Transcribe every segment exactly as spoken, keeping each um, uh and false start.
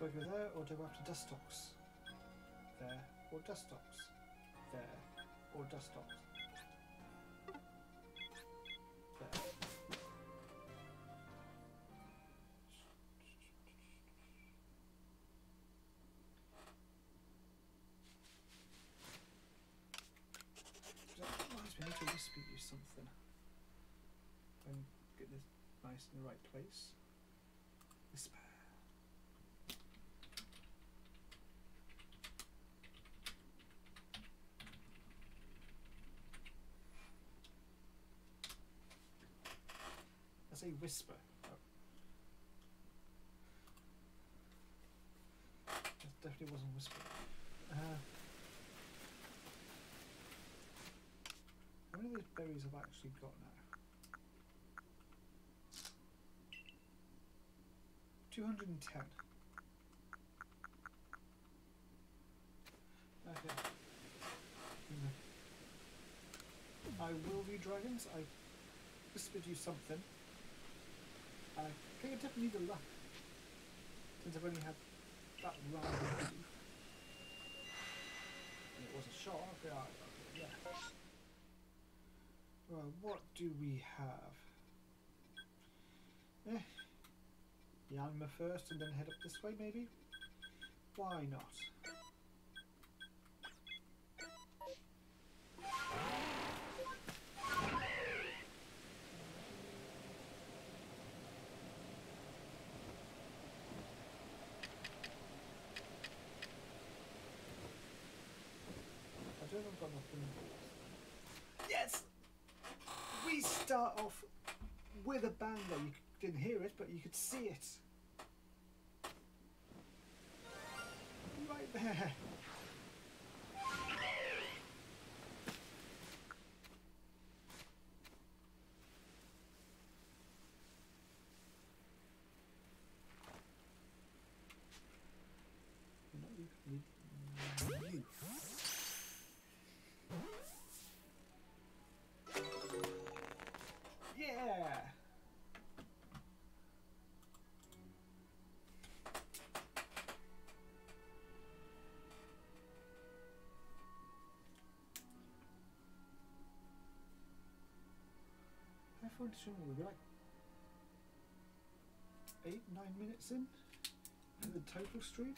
Do I go there or do I go up to dust stalks? There or dust stalks? There or dust stalks? There. That reminds me, I need to whisper you something. And get this nice in the right place. Whisper. I say whisper. Oh. That definitely wasn't whisper. Uh, how many of these berries have I actually got now? two hundred and ten. Okay. Mm. I will be dragons. I whispered you something. And I think I definitely need the luck. Since I've only had that round of two. And it was a shot. Okay, I, okay, yeah. Well, what do we have? Eh. Yanma first and then head up this way, maybe? Why not? I don't know if I've got nothing. Yes! We start off with a bang though. You didn't hear it, but you could see it. Right there. No, you, you, you. Yeah. How far into we'll be like eight, nine minutes in for the total stream.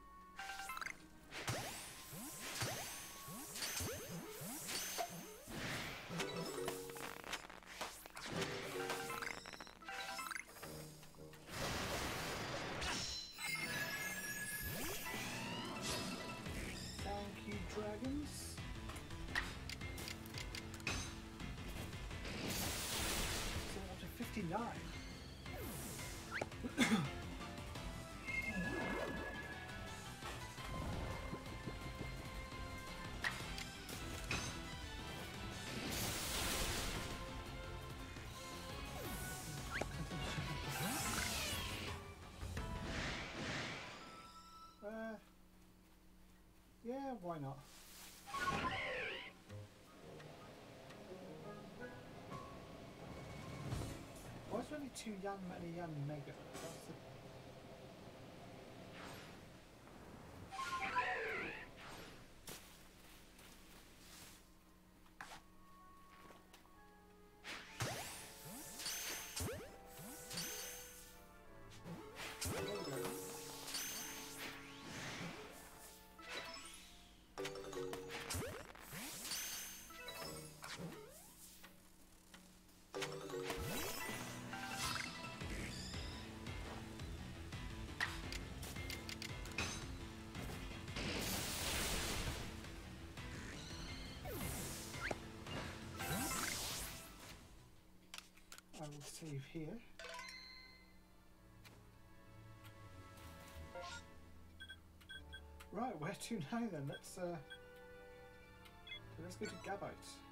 Thank you, dragons. fifty-nine. uh, yeah, why not? Why is there only two Yanma and a Yan Mega? That's the... I will save here. Right, where to now then? Let's uh, let's go to Gabite.